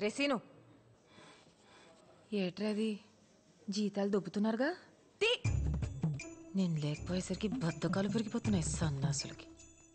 రెసీను ఏట్రది జీతాలు దొబ్బుతున్నారుగా నేను లేకపోయేసరికి బద్దకాలు పెరిగిపోతున్నాయి సన్నాసులకి.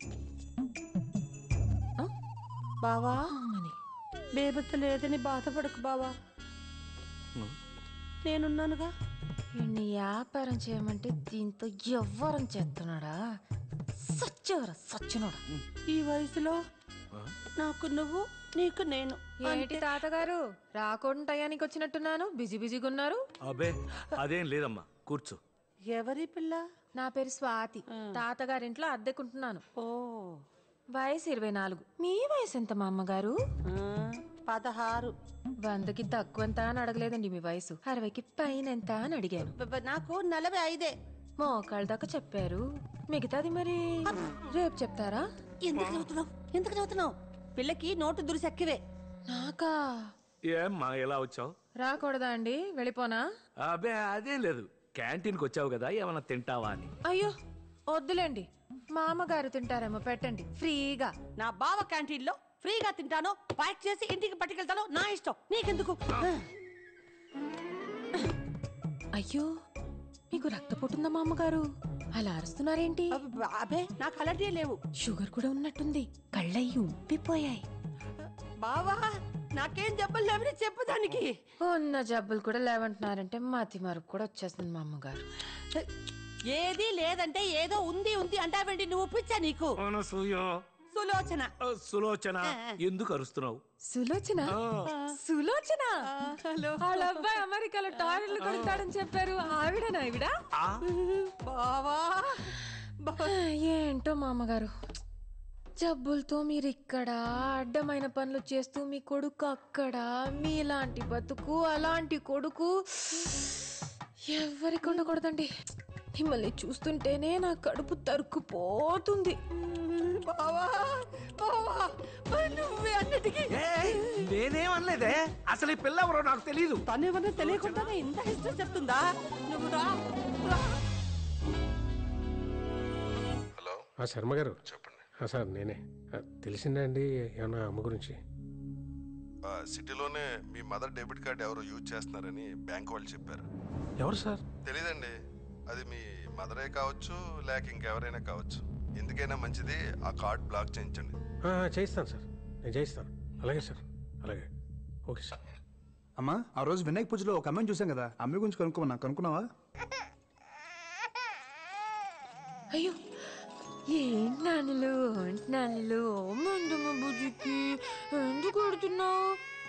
బావా బేబత్త లేదని బాధపడకు బావా, నేనున్నానుగా. ఇన్ని వ్యాపారం చేయమంటే దీంతో ఎవ్వరం చేస్తున్నాడా? సచ్చినోడా. ఈ వయసులో నాకు నువ్వు, నీకు నేను. ఏంటి తాతగారు రాకుండా టయానికి వచ్చినట్టున్నాను? బిజీగా ఉన్నారు? అబే అదేం లేదమ్మా, కూర్చో. ఎవరి పిల్ల? నా పేరు స్వాతి, తాతగారింట్లో అద్దెకుంటున్నాను. ఓ, వయసు 24. మీ వయసు ఎంత మా అమ్మగారు? 16. 100కి తక్కువంత అని అడగలేదండి మీ వయసు. 60కి పైన ఎంత అని అడిగాను. నాకు 45. మోకాళ్ళ దాకా చెప్పారు, మిగతాది మరి రేపు చెప్తారా? ఎందుకు చదువుతున్నావు? పిల్లకి నోటు దురిసెక్కివే. నాకా? ఏమ్మా ఎలా వచ్చావు? రాకూడదా అండి, వెళ్ళిపోనా? అబే అదేం లేదు, క్యాంటీన్కి వచ్చావు కదా, ఏమన్నా తింటావా అని. అయ్యో వద్దులేండి, మా అమ్మగారు తింటారేమో, పెట్టండి ఫ్రీగా. నా బావ క్యాంటీన్ లో ఫ్రీగా తింటాను, ప్యాక్ చేసి ఇంటికి పట్టుకెళ్తాను, నా ఇష్టం, నీకెందుకు? అయ్యో మీకు రక్తపోటుందా మా అమ్మగారు? అలా అరుస్తున్నారేంటి? అబే నాకు అలాంటివి లేవు. షుగర్ కూడా ఉన్నట్టుంది, కళ్ళయ్యి ఉబ్బిపోయాయి. బావా నాకేం జబ్బులు లేవని చెప్పు దానికి. ఉన్న జబ్బులు కూడా లేవంటున్నారంటే మతి మరుపు కూడా వచ్చేస్తుంది మా అమ్మగారు. ఏది లేదంటే ఏదో ఉంది ఉంది అంటావేంటి? నువ్వు పిచ్చా నీకు? సులోచన. సులోచన ఎందుకు అరుస్తున్నావు? సులోచన? సులోచన వాళ్ళ అబ్బాయి అమెరికాలో టాయిలెట్లు కొడతాడని చెప్పారు, ఆవిడనా? ఆవిడ బావా ఏంటో మా అమ్మగారు, జబ్బులతో మీరు ఇక్కడ, అడ్డమైన పనులు చేస్తూ మీ కొడుకు అక్కడ. మీలాంటి బతుకు, అలాంటి కొడుకు ఎవరికి ఉండకూడదండి. మిమ్మల్ని చూస్తుంటేనే నా కడుపు తరుక్కుపోతుంది. నువ్వే అన్నిటికీ. నేనేమనలేదే, అసలు ఈ పిల్ల ఎవరో నాకు తెలియదు. తనేమన్నా తెలియకుండానే ఇంత హిస్టరీ చెప్తుందా? నువ్వు రా. హలో శర్మ గారు చెప్పండి. సార్ నేనే. తెలిసిందా అండి ఏమన్నా అమ్మ గురించి? సిటీలోనే మీ మదర్ డెబిట్ కార్డ్ ఎవరో యూజ్ చేస్తున్నారని బ్యాంక్ వాళ్ళు చెప్పారు. ఎవరు సార్? తెలీదండి, అది మీ మదరే కావచ్చు లేక ఇంకెవరైనా కావచ్చు. ఎందుకైనా మంచిది ఆ కార్డ్ బ్లాక్ చేయించండి. చేయిస్తాను సార్, నేను చేయిస్తాను. అలాగే సార్, అలాగే. Okay sir. అమ్మా ఆ రోజు వినాయక పూజలో ఒక అమ్మాయిని చూసాం కదా, అమ్మాయి గురించి కనుక్కున్నావా? అయ్యో ఏంటి నాన్నలు మందమ్మ బుజ్జికి ఎందుకు కొడుతున్నావు?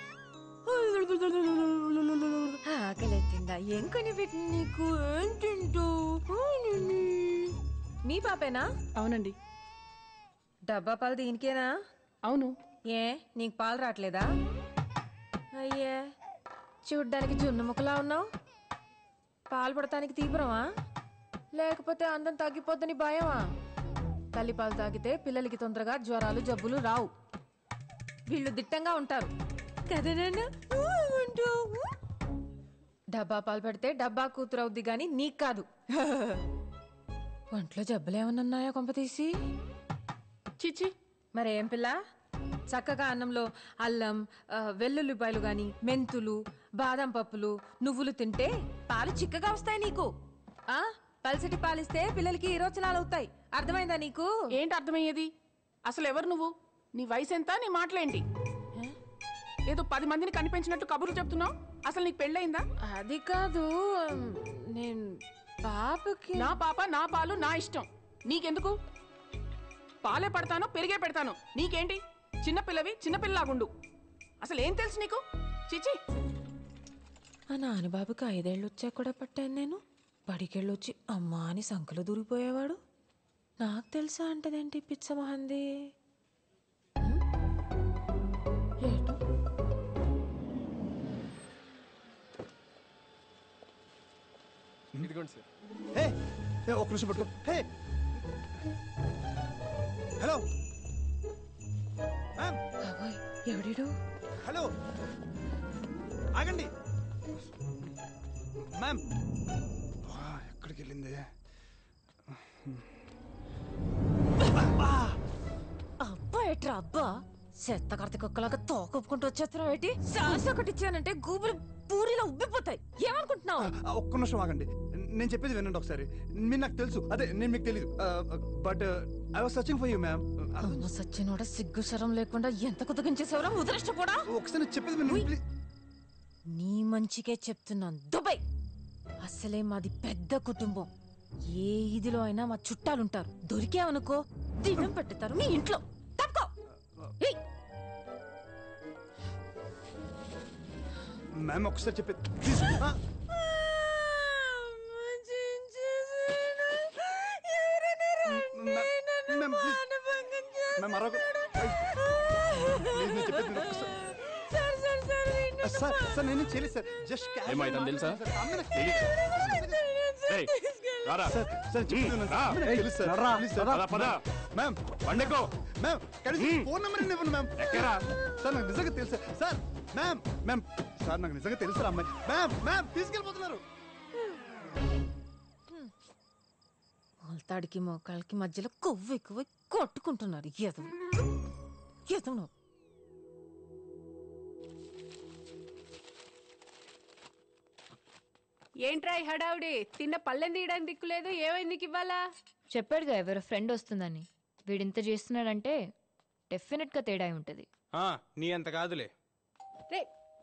ఆకలిస్తుందా? ఏం కొని పెట్టింది నీకు? ఏం తింటావు? మీ పాపేనా? అవునండి. డబ్బా పాలు దీనికేనా? అవును. ఏ నీకు పాలు రావట్లేదా? అయ్యే చూడ్డానికి జున్ను ముక్కలా ఉన్నావు. పాలు పడటానికి తీవ్రమా, లేకపోతే అందం తగ్గిపోద్దని భయమా? తల్లిపాలు తాగితే పిల్లలకి తొందరగా జ్వరాలు జబ్బులు రావు, వీళ్ళు దిట్టంగా ఉంటారు కదనన్నా. డబ్బా పాలు పెడితే డబ్బా కూతురు అవుద్ది గాని నీకు కాదు. ఒంట్లో జబ్బులేమన్నాయా కొంపతీసి? చిచి మరేం పిల్ల, చక్కగా అన్నంలో అల్లం, వెల్లుల్లిపాయలు గాని, మెంతులు, బాదం పప్పులు, నువ్వులు తింటే పాలు చిక్కగా వస్తాయి నీకు. పల్సటి పాలిస్తే పిల్లలకి ఈరోచనాలు అవుతాయి. అర్థమైందా నీకు? ఏంటి అర్థమయ్యేది? అసలు ఎవరు నువ్వు? నీ వయసు ఎంత? నీ మాటలేంటి? ఏదో 10 మందిని కనిపించినట్టు కబుర్లు చెప్తున్నావు. అసలు నీకు పెళ్ళయిందా? అది కాదు, నేను పాపకి. నా పాప, నా పాలు, నా ఇష్టం. నీకెందుకు? పాలే పడతాను, పెరిగే పెడతాను. నీకేంటి? చిన్నపిల్లవి చిన్నపిల్లలాగుండు. అసలు ఏం తెలుసు నీకు? చిచి. మా నాన్నబాబుకి 5 ఏళ్ళు వచ్చాక కూడా పట్టాను నేను. బడికెళ్ళొచ్చి అమ్మా అని సంకలు దూరిపోయేవాడు. నాకు తెలుసా అంటదేంటి పిచ్చ మహంది. ఏటో ఒక్క నిమిషం పట్టుకో. హలో బాబోయ్, ఎవడిడు? హలో ఆగండి మ్యామ్. ఎక్కడికి వెళ్ళింది? అబ్బా ఎట్రా అబ్బా, చెత్త కర్త కుక్కలాగా తోకొప్పుకుంటూ వచ్చేస్తున్నావు ఏంటి? శ్వాస ఒకటి ఇచ్చానంటే గూబులు పూరిలో ఉబ్బిపోతాయి. ఏమనుకుంటున్నావు? ఒక్క నిమిషం ఆగండి, నేను చెప్పేది వినండి ఒకసారి. మీరు నాకు తెలుసు, అదే నేను మీకు తెలియదు. But I was searching for you ma'am. అమ్మ సచ్చినోడ సిగ్గు శరం లేకుండా ఎంత కుదగించేసేవరా ముద్రష్ట కూడా. ఒకసారి చెప్పేది వినండి ప్లీజ్. నీ మంచికే చెప్తున్నాను. దుబాయ్ అసలే మాది పెద్ద కుటుంబం. ఏ ఇదిలో అయినా మా చుట్టాలుంటారు. దొరికావనుకో దినం పెట్టుతారు మీ ఇంట్లో. తప్పుకో. ఏయ్, మ్యామ్ ఒకసారి చెప్పేది ప్లీజ్. మ్యామ్ అరవకు. సార్ సార్ నేను చేయలేదు సార్, జస్ట్ ఏమైందని తెలుసా? ఏయ్, రారా. సార్ సార్ చెప్తున్నాను సార్, నాకు తెలుసు సార్. Please sir. పద, పద. మ్యామ్ పండుకో. మ్యామ్ కనీసం ఫోన్ నెంబర్ ఇవ్వండి మ్యామ్. ఎక్కరా? సార్ నాకు నిజంగా తెలుసు సార్. మ్యామ్ మ్యామ్ సార్ నాకు నిజంగా తెలుసు సార్ అమ్మాయి. Ma'am ma'am తీసుకెళ్ళిపోతున్నారు. మొలతాడికి మోకాళ్ళకి మధ్యలో కొవ్వు ఎక్కువ కొట్టుకుంటున్నారు. ఎదవు ఎదవు. ఏంట్రా ఈ హడావుడి? తిన్న పళ్ళెం తీయడానికి దిక్కులేదు. ఏమైంది నీకు ఇవ్వాలా? చెప్పాడుగా ఎవరో ఫ్రెండ్ వస్తుందని. వీడింత చేస్తున్నాడంటే డెఫినెట్ గా తేడా ఉంటది. నీ అంత కాదులే. రే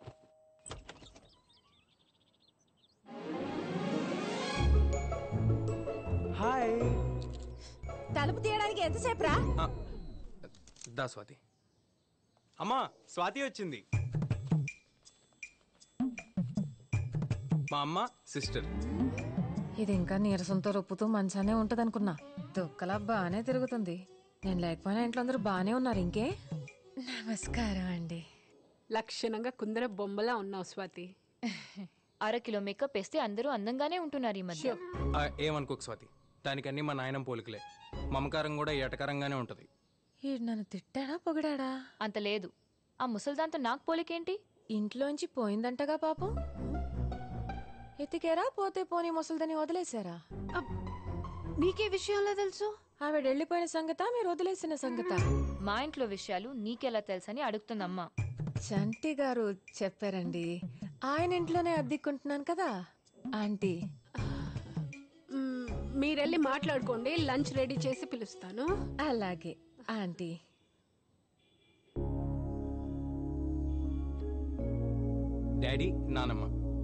హాయ్. తలుపు తీయడానికి ఎంతసేపు రా? దా స్వాతి. అమ్మా స్వాతి వచ్చింది. మా అమ్మ సిస్టర్. ఇది ఇంకా నీరసంతో రొప్పుతూ మంచానే ఉంటదనుకున్నా. దుక్కలా బానే తిరుగుతుంది. నేను లేకపోయినా ఇంట్లో అందరూ బానే ఉన్నారు. ఇంకే నమస్కారం అండి. లక్షణంగా కుందర బొమ్మలా ఉన్నావు స్వాతి. 1/2 కిలో మేకప్ వేస్తే అందరూ అందంగానే ఉంటున్నారు ఈ మధ్య. ఏమనుకోకు స్వాతి, దానికన్నీ మా నాయనం పోలికలే. మమకారం కూడా ఏటకరంగానే ఉంటది. ఈడు నన్ను తిట్టాడా పొగిడాడా? అంత లేదు. ఆ ముసల్దాంతో నాకు పోలికేంటి? ఇంట్లోంచి పోయిందంటగా పాపం. ఎతికేరా పోతే పోనీ ముసలిదని వదిలేశారా? నీకే విషయంలో తెలుసు? ఆవిడ వెళ్ళిపోయిన సంగత మీరు వదిలేసిన సంగత? మా ఇంట్లో విషయాలు నీకెలా తెలుసని అడుగుతుందమ్మా. చంటి గారు చెప్పారండి. ఆయన ఇంట్లోనే అద్దెకుంటున్నాను కదా ఆంటీ. మీరెళ్ళి మాట్లాడుకోండి, లంచ్ రెడీ చేసి పిలుస్తాను. అలాగే ఆంటీ. డాడీ, నానమ్మ.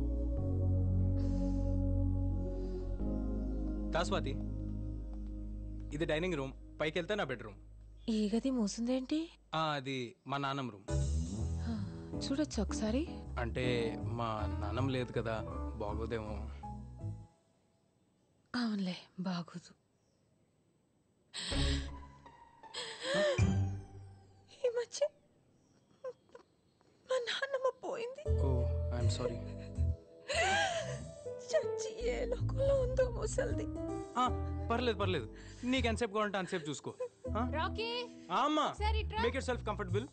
దా స్వాతి. ఇది డైనింగ్ రూమ్, పైకి వెళ్తే నా బెడ్రూమ్. ఈ గది మూసిందేంటి? అది మా నాన్నమ్మ రూమ్. చూడొచ్చు ఒకసారి. అంటే మా నాన్నమ్మ లేదు కదా, బాగోదేమో. అవునులే, బాగోదు. ఈ మధ్య మా నాన్నమ్మ పోయింది. Oh I'm sorry. చచ్చి ఏ లోకంలో ఉందో ముసల్ది. పర్లేదు పర్లేదు, నీకు ఎంతసేపు కావాలంటే అంతసేపు చూసుకో. రాకీ అమ్మా, మేక్ యువర్ సెల్ఫ్ కంఫర్టబుల్.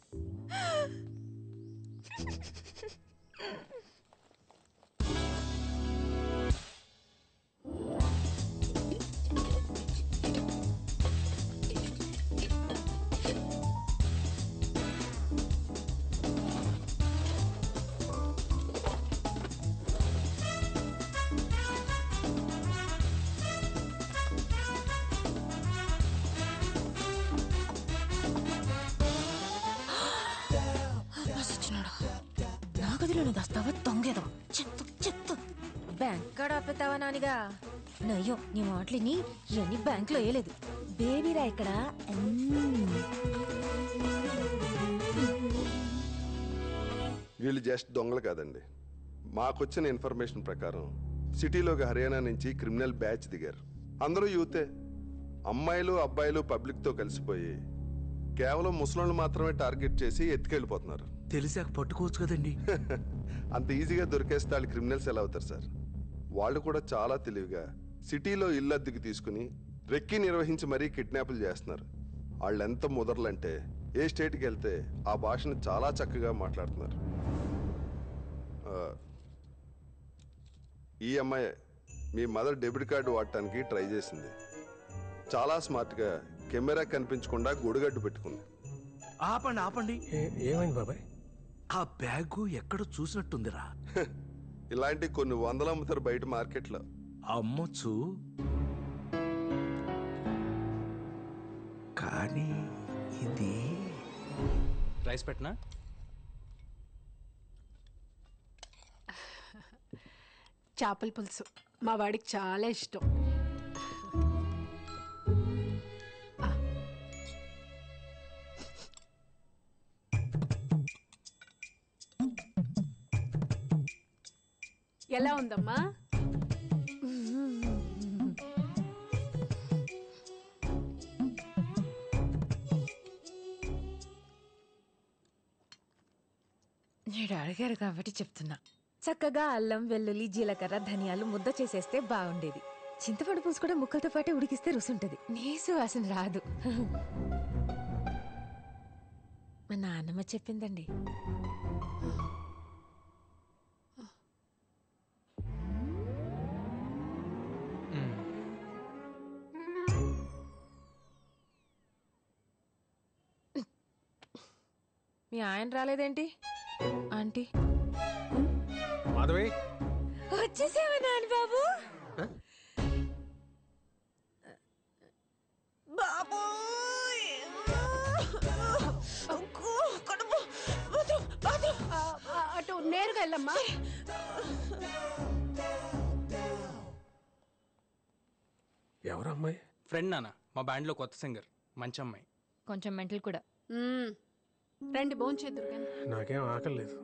నా గదిలోనే దాస్తావా దొంగేదో? చెత్త చెత్త. Bank card ఆపేతావా నానిగా? నయ్యో, నీ మాటలిని ఇవన్నీ బ్యాంక్ లో వేయలేదు. బేబీరా ఇక్కడ. వీళ్ళు జస్ట్ దొంగలు కాదండి. మాకొచ్చిన ఇన్ఫర్మేషన్ ప్రకారం సిటీలోకి హర్యానా నుంచి క్రిమినల్ బ్యాచ్ దిగారు. అందరూ యూతే. అమ్మాయిలు అబ్బాయిలు పబ్లిక్తో కలిసిపోయి కేవలం ముసలోళ్ళు మాత్రమే టార్గెట్ చేసి ఎత్తుకెళ్ళిపోతున్నారు. తెలిసాక పట్టుకోవచ్చు కదండి. అంత ఈజీగా దొరికేస్తే వాళ్ళు క్రిమినల్స్ ఎలా అవుతారు సార్? వాళ్ళు కూడా చాలా తెలివిగా సిటీలో ఇల్లు అద్దెకి తీసుకుని రెక్కి నిర్వహించి మరీ కిడ్నాపులు చేస్తున్నారు. వాళ్ళు ఎంత ముదర్లంటే ఏ స్టేట్కి వెళ్తే ఆ భాషను చాలా చక్కగా మాట్లాడుతున్నారు. ఈ అమ్మాయి మీ మదర్ డెబిట్ కార్డు వాడటానికి ట్రై చేసింది. చాలా స్మార్ట్గా కెమెరా కనిపించకుండా గొడుగడ్డు పెట్టుకుంది. ఆపండి ఆపండి. ఏమైంది బాబాయ్? ఆ బ్యాగు ఎక్కడ చూసినట్టుందిరా. ఇలాంటి కొన్ని వందలు అమ్ముతారు బయట మార్కెట్లో. అమ్మొచ్చు, కానీ ఇది రైస్ పెట్టనా? చేపల పులుసు మా వాడికి చాలా ఇష్టం. ఎలా ఉందమ్మా? నేను అడిగారు కాబట్టి చెప్తున్నా. చక్కగా అల్లం, వెల్లుల్లి, జీలకర్ర, ధనియాలు ముద్ద చేసేస్తే బాగుండేది. చింతపండు పులుసు కూడా ముక్కలతో పాటు ఉడికిస్తే రుసుంటది, నీసు వాసన రాదు. మా నాన్నమ్మ చెప్పిందండి. మీ ఆయన రాలేదేంటి ఆంటీ? మాధవి, వచ్చేసావా నాన్న బాబు? అటు నేరుగా వెళ్ళమ్మా. ఎవరు అమ్మాయి? ఫ్రెండ్ నాన్న, మా బ్యాండ్లో కొత్త సింగర్, మంచి అమ్మాయి. కొంచెం మెంటల్ కూడా. రండి భోంచేద్దురు కానీ. నాకేం ఆకలి లేదు.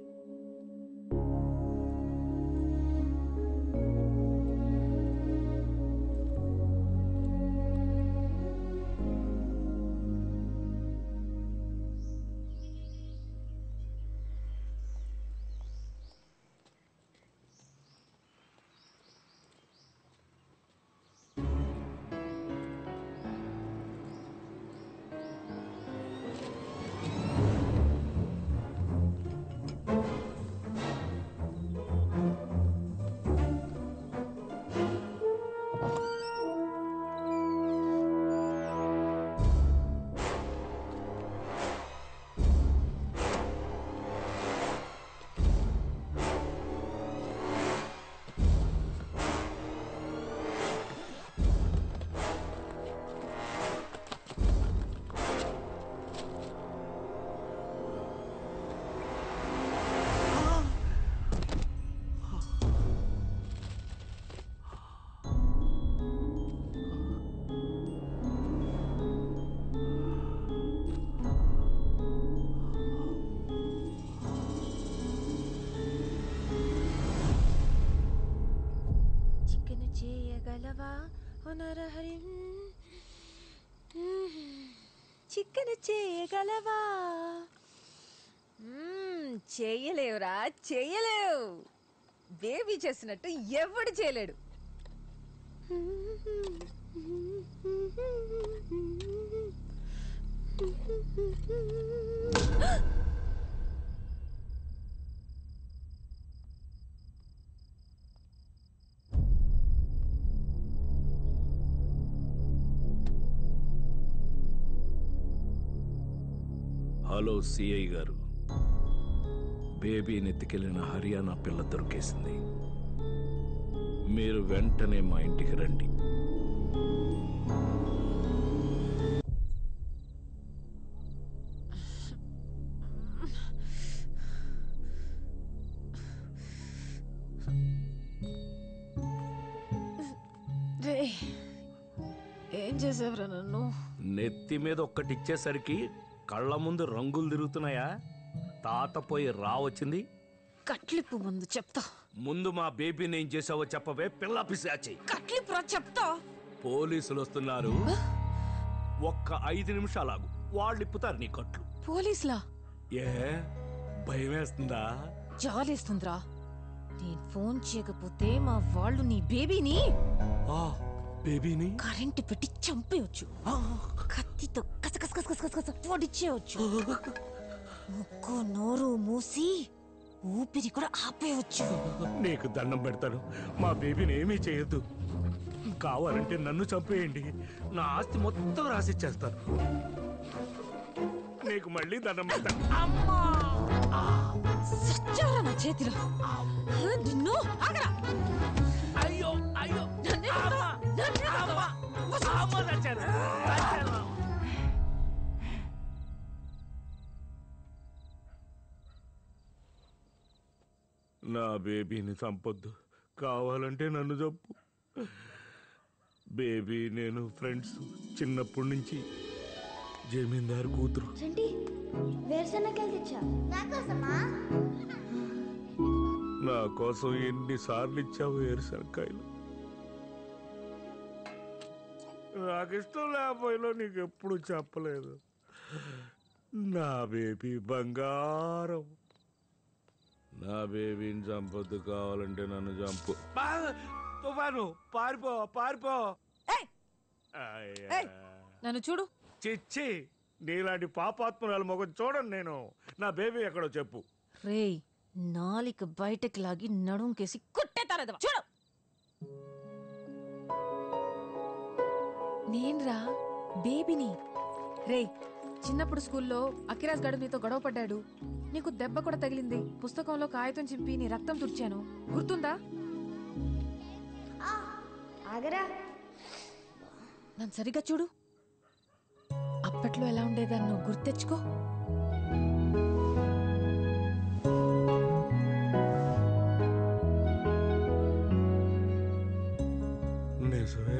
చికెన్ చేయగలవా? చేయలేవురా, చేయలేవు. బేబీ చేసినట్టు ఎవడు చేయలేడు. హలో సిఐ గారు, బేబీని ఎత్తుకెళ్లిన హర్యానా పిల్ల దొరికేసింది. మీరు వెంటనే మా ఇంటికి రండి. ఏం చేసావురా నన్ను? నెత్తి మీద ఒక్కటిచ్చేసరికి కళ్ళ ముందు రంగులు తిరుగుతున్నాయా? తాత పోయి వచ్చింది. కట్లిప్పు ముందు చెప్తా. ముందు మా బేబీని ఏం చేసావో చెప్పవే పిల్ల పిశాచి. కట్లిప్పు చెప్తా. పోలీసులు వస్తున్నారు, ఒక్క 5 నిమిషాలాగు, వాళ్ళు ఇప్పుతారు నీ కట్లు. పోలీసులా? ఏ భయం వేస్తుందా? జాలేస్తుందిరా. నేను ఫోన్ చేయకపోతే మా వాళ్ళు నీ బేబీని బేబీని కరెంటు పెట్టి చంపేయచ్చు. కత్తితో కసకస పొడిచేయచ్చు. ముక్కు నోరు మూసి ఊపిరి కూడా ఆపేయచ్చు. నీకు దండం పెడతాను, మా బేబీని ఏమీ చేయొద్దు. కావాలంటే నన్ను చంపేయండి, నా ఆస్తి మొత్తం రాసిచ్చేస్తాను. నీకు మళ్ళీ దండం పెడతా. సచ్చారా నా చేతిలో నిన్ను ఆగరా. అయ్యో అయ్యో నన్నే కొడతావా? నన్నే కొడతావా? అమ్మ చచ్చాను, చచ్చాను. నా బేబీని చంపొద్దు, కావాలంటే నన్ను చంపు. బేబీ నేను ఫ్రెండ్స్ చిన్నప్పటి నుంచి. జమీందారు కూతురు. వేరుశనగలు తెచ్చా నా కోసం ఎన్నిసార్లు ఇచ్చావు వేరుశనక్కాయలు? నాకు ఇష్టం లేకపోయినా నీకు ఎప్పుడు చెప్పలేదు. నా బేబీ బంగారం. నా బేబీని చంపొద్దు, కావాలంటే నన్ను చంపు. తుఫాను పారిపో పారిపో. నన్ను చూడు. చిచ్చి, నీలాంటి పాపాత్మరాలు మొగం చూడను నేను. నా బేబీ ఎక్కడో చెప్పు. రేయ్, నాలిక బయటకి లాగి నడుంకేసి కుట్టేతారదవా. చూడు, నేన్రా బేబీని. రేయ్, చిన్నప్పుడు స్కూల్లో అఖిరాజ్ గడు నీతో గొడవ పడ్డాడు. నీకు దెబ్బ కూడా తగిలింది. పుస్తకంలో కాగితం చింపి నీ రక్తం తుడిచాను, గుర్తుందా? నన్ను సరిగ్గా చూడు. అప్పట్లో ఎలా ఉండేదాన్ని నువ్వు గుర్తెచ్చుకో. నిజమే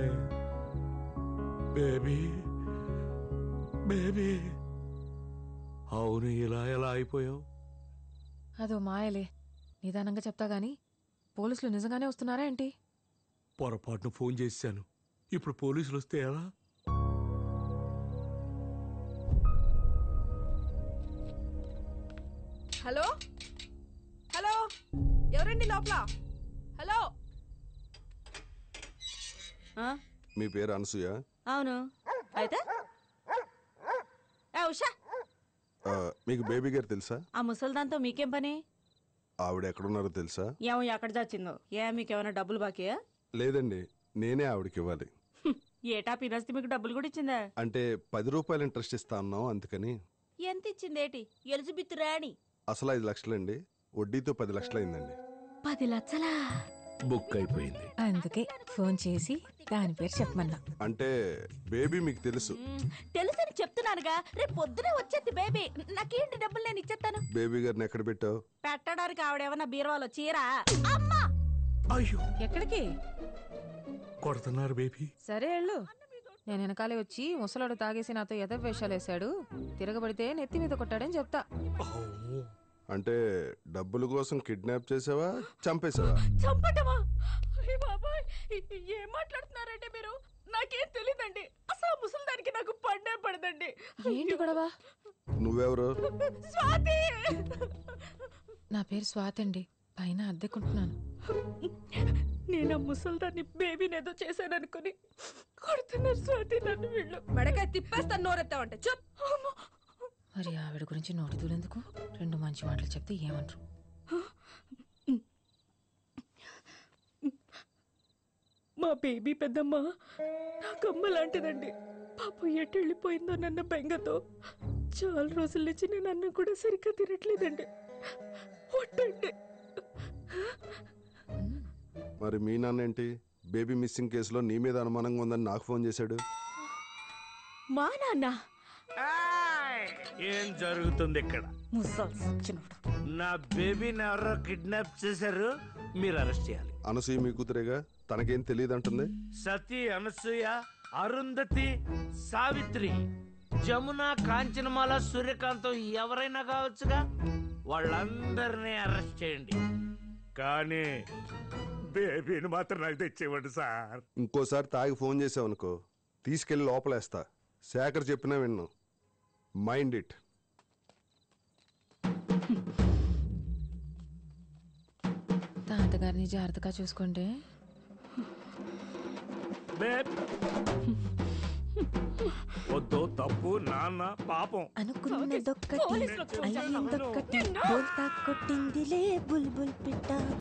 బేబీ, బేబీ. అవును, ఇలా ఎలా అయిపోయావు? అదో మాయలే. నిదానంగా చెప్తా గాని, పోలీసులు నిజంగానే వస్తున్నారా ఏంటి? పొరపాటును ఫోన్ చేశాను. ఇప్పుడు పోలీసులు వస్తే ఎలా? హలో హలో, ఎవరండి లోపల? హలో. మీ పేరు అనసూయ? అవును. అయితే ఉషా, మీకు బేబీ గారు తెలుసా? ఆ ముసల్దాంతో మీకేం పని? ఆవిడ ఎక్కడున్నారో తెలుసా? ఏమో ఎక్కడ చచ్చిందో. మీకేమైనా డబ్బులు బాకీయా? లేదండి, నేనే ఆవిడకి ఇవ్వాలి. ఏటా పినస్తి మీకు డబ్బులు కూడా ఇచ్చిందా? అంటే 10 రూపాయలు ఇంట్రెస్ట్ ఇస్తా అన్నాం, అందుకని. ఎంత ఇచ్చిందేటి? ఎలిజబెత్ రాణి. అసలు 5 లక్షలండి, వడ్డీతో 10 లక్షలైందండి. 10 లక్షలా? బుక్ అయిపోయింది. అందుకే ఫోన్ చేసి దాని పేరు చెప్పమన్నా. అంటే బేబీ మీకు తెలుసు? తెలుసని చెప్తున్నానుగా. రేపు పొద్దునే వచ్చేది బేబీ. నాకేంటి డబ్బులు నేను ఇచ్చేస్తాను. బేబీ గారిని ఎక్కడ పెట్టావు? పెట్టడానికి ఆవిడేమన్నా బీరువాలో చీరా? అమ్మా! అయ్యో, ఎక్కడికి కొడుతున్నారు బేబీ? సరే వెళ్ళు. నేను వెనకాలే వచ్చి ముసలాడు తాగేసి నాతో ఎదవేషాలు వేశాడు, తిరగబడితే నెత్తి మీద కొట్టాడని చెప్తా. అంటే డబ్బుల కోసం కిడ్నాప్ చేసావా, చంపేసావా? చంపటమా? బాబాయ్, ఏం మాట్లాడుతున్నారంటే మీరు? నాకేం తెలీదండి. అసలు ముసలిదానికి నాకు పడ్డే పడదండి. ఏంటి గొడవ? నువ్వెవరు? స్వాతి. నా పేరు స్వాతి అండి, పైన అద్దెకుంటున్నాను. నేను ఆ ముసల్దాన్ని బేబీనేదో చేశాననుకుని కొడుతున్నారు స్వాతి నన్ను. వీళ్ళు మెడకాయ తిప్పేస్తాను నోరెత్తావంటే. చెప్. మరి ఆవిడ గురించి నోటి దూలెందుకు? 2 మంచి మాటలు చెప్తే ఏమంటారు? మా బేబీ పెద్దమ్మ నాకమ్మ లాంటిదండి. పాప ఎటు వెళ్ళిపోయిందో నన్న బెంగతో చాలా రోజుల నుంచి నేను అన్నం కూడా సరిగ్గా తినట్లేదండి. ఒట్టండి. మరి మీ నాన్న ఏంటి బేబీ మిస్సింగ్ కేసులో నీ మీద అనుమానంగా ఉందని నాకు ఫోన్ చేశాడు? మా నాన్న? ఏం జరుగుతుంది ఇక్కడ? ముసల్సినోడు. నా బేబీని ఎవరో కిడ్నాప్ చేశారు, మీరు అరెస్ట్ చేయాలి. అనసూయ మీ కూతురేగా, తనకేం తెలియదు అంటుంది. సతీ, అనసూయ, అరుంధతి, సావిత్రి, జమున, కాంచనమాల, సూర్యకాంతం ఎవరైనా కావచ్చుగా. వాళ్ళందరినీ అరెస్ట్ చేయండి, కానీ బేబీని మాత్రం నాకు తెచ్చేవాడు సార్. ఇంకోసారి తాగి ఫోన్ చేసావనుకో, తీసుకెళ్లి లోపలేస్తా. శేఖర్ చెప్పినా విన్ను. Mind it. తాతగారిని జాగ్రత్తగా చూసుకోండి. వద్దు, తప్పు, నాన్న పాపం. అనుకున్నదొక్కటి అయ్యిందొక్కటి, బోల్తా కొట్టిందిలే బుల్బుల్ పిట్ట.